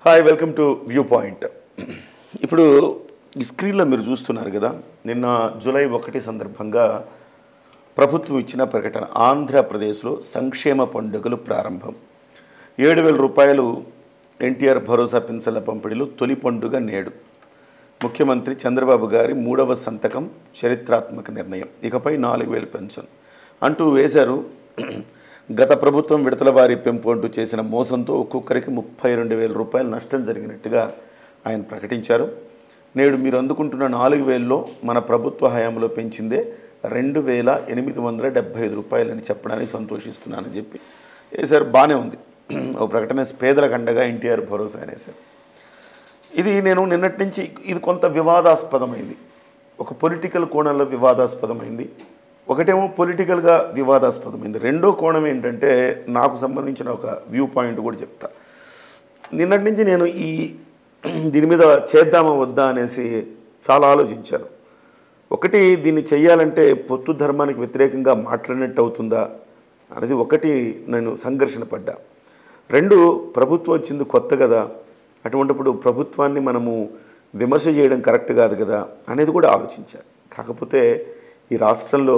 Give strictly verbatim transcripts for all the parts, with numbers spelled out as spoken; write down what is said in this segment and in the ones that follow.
Hi welcome to view point. ఇప్పుడు ఈ స్క్రీన్లో మీరు చూస్తున్నారు కదా, నిన్న జూలై ఒకటి సందర్భంగా ప్రభుత్వం ఇచ్చిన ప్రకటన, ఆంధ్రప్రదేశ్లో సంక్షేమ పండుగలు ప్రారంభం. ఏడు వేల రూపాయలు ఎన్టీఆర్ భరోసా పింఛన్ల పంపిణీలో తొలి పండుగ నేడు. ముఖ్యమంత్రి చంద్రబాబు గారి మూడవ సంతకం, చరిత్రాత్మక నిర్ణయం. ఇకపై నాలుగు వేలు పెన్షన్ అంటూ వేశారు. గత ప్రభుత్వం విడతల వారి పెంపు అంటూ చేసిన మోసంతో ఒక్కొక్కరికి ముప్పై రెండు వేల రూపాయలు నష్టం జరిగినట్టుగా ఆయన ప్రకటించారు. నేడు మీరు అందుకుంటున్న నాలుగు వేలలో మన ప్రభుత్వ హయాంలో పెంచిందే రెండు వేల ఎనిమిది వందల డెబ్బై ఐదు రూపాయలని చెప్పడానికి సంతోషిస్తున్నానని చెప్పి వేశారు. బాగానే ఉంది. ఓ ప్రకటన, పేదలకు అండగా ఎన్టీఆర్ భరోసా అనేసారు. ఇది నేను నిన్నటి నుంచి ఇది కొంత వివాదాస్పదమైంది, ఒక పొలిటికల్ కోణంలో వివాదాస్పదమైంది, ఒకటేమో పొలిటికల్గా వివాదాస్పదమైంది. రెండో కోణం ఏంటంటే నాకు సంబంధించిన ఒక వ్యూ పాయింట్ కూడా చెప్తా. నిన్నటి నుంచి నేను ఈ దీని మీద చేద్దామా వద్దా అనేసి చాలా ఆలోచించాను. ఒకటి, దీన్ని చెయ్యాలంటే పొత్తు ధర్మానికి వ్యతిరేకంగా మాట్లాడినట్టు అవుతుందా అనేది ఒకటి, నేను సంఘర్షణ పడ్డా. రెండు, ప్రభుత్వం వచ్చింది కొత్త కదా, అటువంటిప్పుడు ప్రభుత్వాన్ని మనము విమర్శ చేయడం కరెక్ట్ కాదు కదా అనేది కూడా ఆలోచించాను. కాకపోతే ఈ రాష్ట్రంలో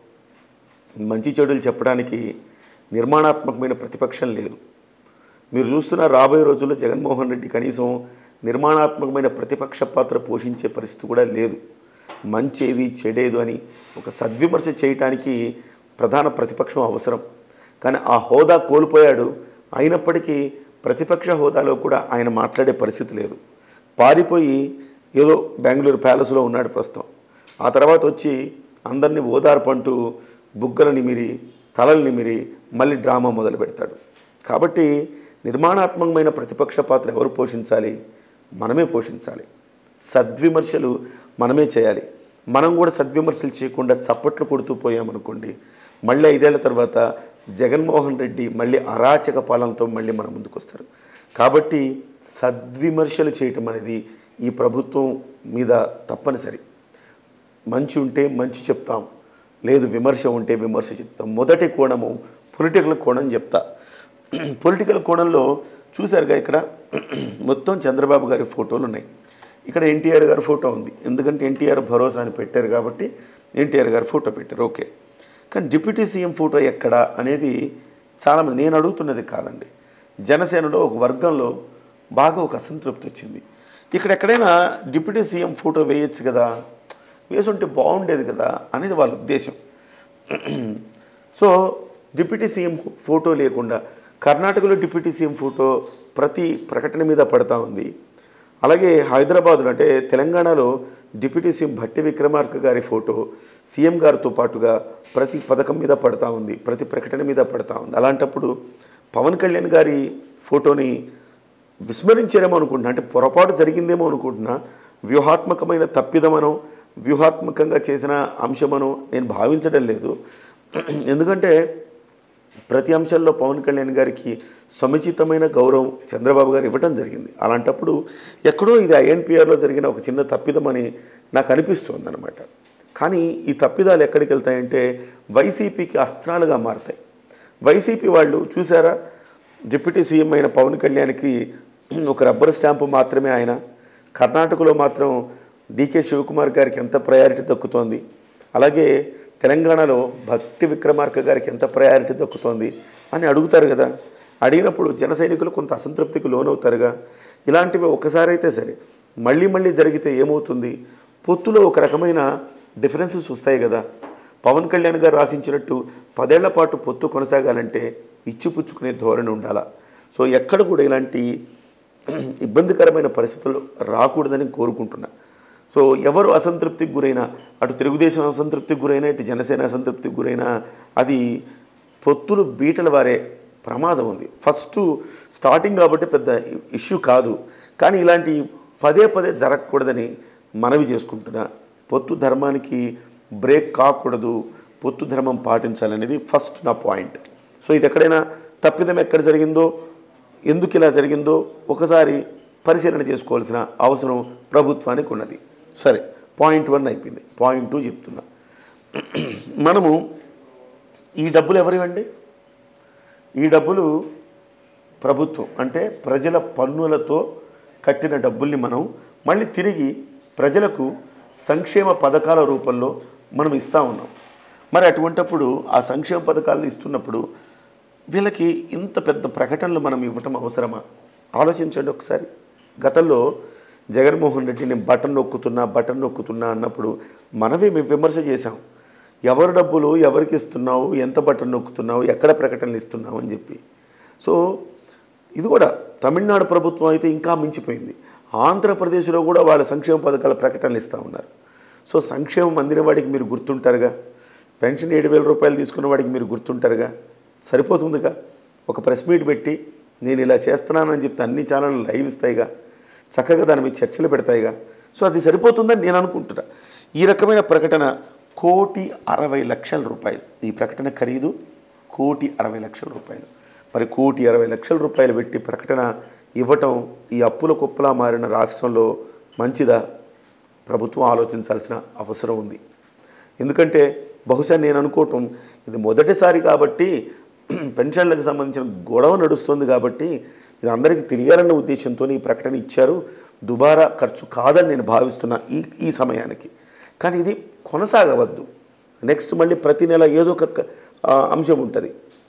మంచి చెడులు చెప్పడానికి నిర్మాణాత్మకమైన ప్రతిపక్షం లేదు. మీరు చూస్తున్న రాబోయే రోజుల్లో జగన్మోహన్ రెడ్డి కనీసం నిర్మాణాత్మకమైన ప్రతిపక్ష పాత్ర పోషించే పరిస్థితి కూడా లేదు. మంచేది చెడేదు అని ఒక సద్విమర్శ చేయటానికి ప్రధాన ప్రతిపక్షం అవసరం. కానీ ఆ హోదా కోల్పోయాడు. అయినప్పటికీ ప్రతిపక్ష హోదాలో కూడా ఆయన మాట్లాడే పరిస్థితి లేదు. పారిపోయి ఏదో బెంగళూరు ప్యాలెస్లో ఉన్నాడు ప్రస్తుతం. ఆ తర్వాత వచ్చి అందరినీ ఓదార్పంటూ బుగ్గల నిమిరి తలలు నిమిరి మళ్ళీ డ్రామా మొదలు పెడతాడు. కాబట్టి నిర్మాణాత్మకమైన ప్రతిపక్ష పాత్ర ఎవరు పోషించాలి? మనమే పోషించాలి. సద్విమర్శలు మనమే చేయాలి. మనం కూడా సద్విమర్శలు చేయకుండా చప్పట్లు కొడుతూ పోయామనుకోండి, మళ్ళీ ఐదేళ్ల తర్వాత జగన్మోహన్ రెడ్డి మళ్ళీ అరాచక పాలనతో మళ్ళీ మన ముందుకు వస్తారు. కాబట్టి సద్విమర్శలు చేయటం అనేది ఈ ప్రభుత్వం మీద తప్పనిసరి. మంచి ఉంటే మంచి చెప్తాం, లేదు విమర్శ ఉంటే విమర్శ చెప్తాం. మొదటి కోణము పొలిటికల్ కోణం చెప్తా. పొలిటికల్ కోణంలో చూశారుగా, ఇక్కడ మొత్తం చంద్రబాబు గారి ఫోటోలు ఉన్నాయి. ఇక్కడ ఎన్టీఆర్ గారి ఫోటో ఉంది, ఎందుకంటే ఎన్టీఆర్ భరోసా అని పెట్టారు కాబట్టి ఎన్టీఆర్ గారి ఫోటో పెట్టారు. ఓకే, కానీ డిప్యూటీ సీఎం ఫోటో ఎక్కడ అనేది చాలామంది, నేను అడుగుతున్నది కాదండి, జనసేనలో ఒక వర్గంలో బాగా ఒక అసంతృప్తి వచ్చింది. ఇక్కడ ఎక్కడైనా డిప్యూటీ సీఎం ఫోటో వేయచ్చు కదా, వేసుంటే బాగుండేది కదా అనేది వాళ్ళ ఉద్దేశం. సో డిప్యూటీ సీఎం ఫోటో లేకుండా కర్ణాటకలో డిప్యూటీ సీఎం ఫోటో ప్రతి ప్రకటన మీద పడతా ఉంది. అలాగే హైదరాబాద్లో అంటే తెలంగాణలో డిప్యూటీ సీఎం భట్టి విక్రమార్క గారి ఫోటో సీఎం గారితో పాటుగా ప్రతి పథకం మీద పడతా ఉంది, ప్రతి ప్రకటన మీద పడతా ఉంది. అలాంటప్పుడు పవన్ కళ్యాణ్ గారి ఫోటోని విస్మరించారేమో అనుకుంటున్నా, అంటే పొరపాటు జరిగిందేమో అనుకుంటున్నా. వ్యూహాత్మకమైన తప్పిదమనో వ్యూహాత్మకంగా చేసిన అంశమనో నేను భావించడం లేదు. ఎందుకంటే ప్రతి అంశాల్లో పవన్ కళ్యాణ్ గారికి సముచితమైన గౌరవం చంద్రబాబు గారు ఇవ్వటం జరిగింది. అలాంటప్పుడు ఎక్కడో ఇది ఐఎన్పిఆర్లో జరిగిన ఒక చిన్న తప్పిదమని నాకు అనిపిస్తుంది అనమాట. కానీ ఈ తప్పిదాలు ఎక్కడికి వెళ్తాయంటే వైసీపీకి అస్త్రాలుగా మారుతాయి. వైసీపీ వాళ్ళు చూసారా, డిప్యూటీ సీఎం అయిన పవన్ కళ్యాణ్కి ఒక రబ్బర్ స్టాంపు మాత్రమే ఆయన. కర్ణాటకలో మాత్రం డీకే శివకుమార్ గారికి ఎంత ప్రయారిటీ దక్కుతోంది, అలాగే తెలంగాణలో భట్టి విక్రమార్క గారికి ఎంత ప్రయారిటీ దక్కుతోంది అని అడుగుతారు కదా. అడిగినప్పుడు జన సైనికులు కొంత అసంతృప్తికి లోనవుతారుగా. ఇలాంటివి ఒకసారి అయితే సరే, మళ్ళీ మళ్ళీ జరిగితే ఏమవుతుంది? పొత్తులో ఒక రకమైన డిఫరెన్సెస్ వస్తాయి కదా. పవన్ కళ్యాణ్ గారు రాసించినట్టు పదేళ్ల పాటు పొత్తు కొనసాగాలంటే ఇచ్చిపుచ్చుకునే ధోరణి ఉండాలా. సో ఎక్కడ కూడా ఇలాంటి ఇబ్బందికరమైన పరిస్థితులు రాకూడదని కోరుకుంటున్నా. సో ఎవరు అసంతృప్తికి గురైనా, అటు తెలుగుదేశం అసంతృప్తికి గురైనా, ఇటు జనసేన అసంతృప్తికి గురైనా, అది పొత్తులు బీటల వారే ప్రమాదం ఉంది. ఫస్ట్ స్టార్టింగ్ కాబట్టి పెద్ద ఇష్యూ కాదు, కానీ ఇలాంటి పదే పదే జరగకూడదని మనవి చేసుకుంటున్నా. పొత్తు ధర్మానికి బ్రేక్ కాకూడదు, పొత్తు ధర్మం పాటించాలనేది ఫస్ట్ నా పాయింట్. సో ఇది ఎక్కడైనా తప్పిదం ఎక్కడ జరిగిందో, ఎందుకు ఇలా జరిగిందో ఒకసారి పరిశీలన చేసుకోవాల్సిన అవసరం ప్రభుత్వానికి ఉన్నది. సరే, పాయింట్ వన్ అయిపోయింది. పాయింట్ టూ చెప్తున్నా. మనము ఈ డబ్బులు ఎవరివండి? ఈ డబ్బులు ప్రభుత్వం అంటే ప్రజల పన్నులతో కట్టిన డబ్బుల్ని మనం మళ్ళీ తిరిగి ప్రజలకు సంక్షేమ పథకాల రూపంలో మనం ఇస్తూ ఉన్నాం. మరి అటువంటప్పుడు ఆ సంక్షేమ పథకాలను ఇస్తున్నప్పుడు వీళ్ళకి ఇంత పెద్ద ప్రకటనలు మనం ఇవ్వటం అవసరమా? ఆలోచించండి ఒకసారి. గతంలో జగన్మోహన్ రెడ్డి నేను బటన్ నొక్కుతున్నా బటన్ నొక్కుతున్నా అన్నప్పుడు మనమే మేము విమర్శ చేశాం. ఎవరి డబ్బులు ఎవరికి ఇస్తున్నావు, ఎంత బటన్ నొక్కుతున్నావు, ఎక్కడ ప్రకటనలు ఇస్తున్నావు అని చెప్పి. సో ఇది కూడా తమిళనాడు ప్రభుత్వం అయితే ఇంకా మించిపోయింది. ఆంధ్రప్రదేశ్లో కూడా వాళ్ళ సంక్షేమ పథకాల ప్రకటనలు ఇస్తూ ఉన్నారు. సో సంక్షేమం అందిన వాడికి మీరు గుర్తుంటారుగా, పెన్షన్ ఏడు వేల రూపాయలు తీసుకున్న వాడికి మీరు గుర్తుంటారుగా, సరిపోతుందిగా. ఒక ప్రెస్ మీట్ పెట్టి నేను ఇలా చేస్తున్నానని చెప్తే అన్ని ఛానళ్ళు లైవ్ ఇస్తాయిగా, చక్కగా దాని మీద చర్చలు పెడతాయిగా. సో అది సరిపోతుందని నేను అనుకుంటున్నా. ఈ రకమైన ప్రకటన కోటి అరవై లక్షల రూపాయలు, ఈ ప్రకటన ఖరీదు కోటి అరవై లక్షల రూపాయలు. మరి కోటి అరవై లక్షల రూపాయలు పెట్టి ప్రకటన ఇవ్వటం ఈ అప్పుల కుప్పలా మారిన రాష్ట్రంలో మంచిదా? ప్రభుత్వం ఆలోచించాల్సిన అవసరం ఉంది. ఎందుకంటే బహుశా నేను అనుకోవటం ఇది మొదటిసారి కాబట్టి, పెన్షన్లకు సంబంధించిన గొడవ నడుస్తుంది కాబట్టి ఇది అందరికీ తెలియాలన్న ఉద్దేశంతో ఈ ప్రకటన ఇచ్చారు. దుబారా ఖర్చు కాదని నేను భావిస్తున్నా ఈ ఈ సమయానికి. కానీ ఇది కొనసాగవద్దు. నెక్స్ట్ మళ్ళీ ప్రతి నెల ఏదో ఒక అంశం ఉంటుంది,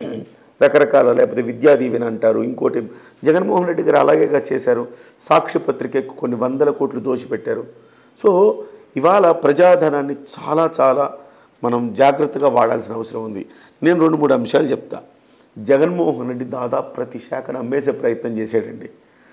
రకరకాల, లేకపోతే విద్యా దీవెన అంటారు, ఇంకోటి. జగన్మోహన్ రెడ్డి గారు అలాగేగా చేశారు. సాక్షి పత్రికకు కొన్ని వందల కోట్లు దోచిపెట్టారు. సో ఇవాళ ప్రజాధనాన్ని చాలా చాలా మనం జాగ్రత్తగా వాడాల్సిన అవసరం ఉంది. నేను రెండు మూడు అంశాలు చెప్తా. జగన్మోహన్ రెడ్డి దాదాపు ప్రతి శాఖను అమ్మేసే ప్రయత్నం చేశాడండి.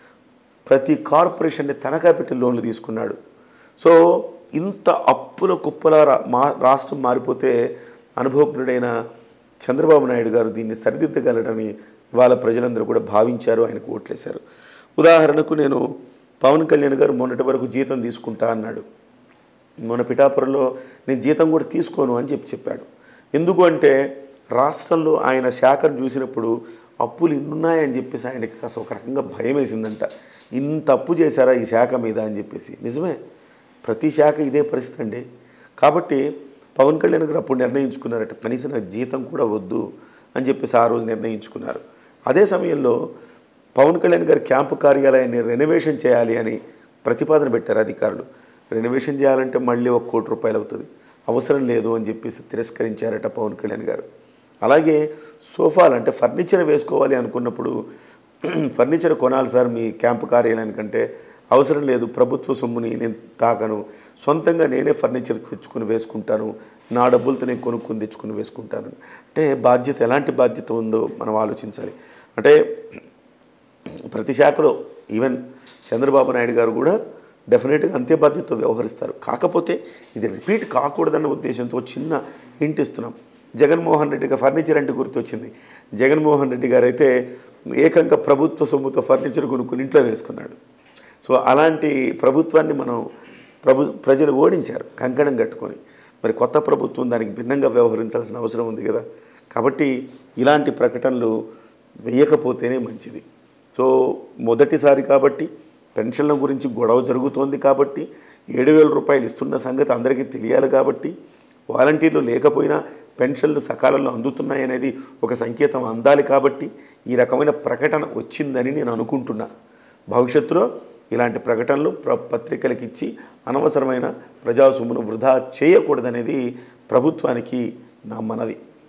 ప్రతి కార్పొరేషన్ని తనఖా పెట్టి లోన్లు తీసుకున్నాడు. సో ఇంత అప్పుల కుప్పల మా రాష్ట్రం మారిపోతే అనుభవజ్ఞుడైన చంద్రబాబు నాయుడు గారు దీన్ని సరిదిద్దగలరని వాళ్ళ ప్రజలందరూ కూడా భావించారు, ఆయనకు ఓట్లేశారు. ఉదాహరణకు నేను పవన్ కళ్యాణ్ గారు మొన్నటి వరకు జీతం తీసుకుంటా అన్నాడు. మొన్న పిఠాపురంలో నేను జీతం కూడా తీసుకోను అని చెప్పి చెప్పాడు. ఎందుకు అంటే రాష్ట్రంలో ఆయన శాఖను చూసినప్పుడు అప్పులు ఇన్నున్నాయని చెప్పేసి ఆయనకి కాస్త ఒక రకంగా భయం వేసిందంట. ఇంత అప్పు చేశారా ఈ శాఖ మీద అని చెప్పేసి. నిజమే, ప్రతి శాఖ ఇదే పరిస్థితి అండి. కాబట్టి పవన్ కళ్యాణ్ గారు అప్పుడు నిర్ణయించుకున్నారట, కనీసం నాకు జీతం కూడా వద్దు అని చెప్పేసి ఆ రోజు నిర్ణయించుకున్నారు. అదే సమయంలో పవన్ కళ్యాణ్ గారి క్యాంపు కార్యాలయాన్ని రెనోవేషన్ చేయాలి అని ప్రతిపాదన పెట్టారు అధికారులు. రెనోవేషన్ చేయాలంటే మళ్ళీ ఒక కోటి రూపాయలు అవుతుంది, అవసరం లేదు అని చెప్పేసి తిరస్కరించారట పవన్ కళ్యాణ్ గారు. అలాగే సోఫాలు అంటే ఫర్నిచర్ వేసుకోవాలి అనుకున్నప్పుడు ఫర్నిచర్ కొనాలి సార్ మీ క్యాంపు కార్యాలయానికంటే, అవసరం లేదు, ప్రభుత్వ సొమ్ముని నేను తాకను, సొంతంగా నేనే ఫర్నిచర్ తెచ్చుకుని వేసుకుంటాను, నా డబ్బులతో నేను కొనుక్కొని తెచ్చుకుని వేసుకుంటాను. అంటే బాధ్యత ఎలాంటి బాధ్యత ఉందో మనం ఆలోచించాలి. అంటే ప్రతి శాఖలో ఈవెన్ చంద్రబాబు నాయుడు గారు కూడా డెఫినెట్గా అంతే బాధ్యతతో వ్యవహరిస్తారు. కాకపోతే ఇది రిపీట్ కాకూడదన్న ఉద్దేశంతో చిన్న హింట్ ఇస్తున్నాం. జగన్మోహన్ రెడ్డిగా ఫర్నిచర్ అంటే గుర్తొచ్చింది. జగన్మోహన్ రెడ్డి గారు అయితే ఏకంగా ప్రభుత్వ సొమ్ముతో ఫర్నిచర్ కొనుక్కుని ఇంట్లో వేసుకున్నాడు. సో అలాంటి ప్రభుత్వాన్ని మనం ప్రభు ప్రజలు ఓడించారు కంకణం కట్టుకొని. మరి కొత్త ప్రభుత్వం దానికి భిన్నంగా వ్యవహరించాల్సిన అవసరం ఉంది కదా. కాబట్టి ఇలాంటి ప్రకటనలు వేయకపోతేనే మంచిది. సో మొదటిసారి కాబట్టి, పెన్షన్ల గురించి గొడవ జరుగుతోంది కాబట్టి, ఏడు వేల రూపాయలు ఇస్తున్న సంగతి అందరికీ తెలియాలి కాబట్టి, వాలంటీర్లు లేకపోయినా పెన్షన్లు సకాలంలో అందుతున్నాయనేది ఒక సంకేతం అందాలి కాబట్టి ఈ రకమైన ప్రకటన వచ్చిందని నేను అనుకుంటున్నా. భవిష్యత్తులో ఇలాంటి ప్రకటనలు ప్ర పత్రికలకు ఇచ్చి అనవసరమైన ప్రజాసొమ్మును వృధా చేయకూడదనేది ప్రభుత్వానికి నా మనవి.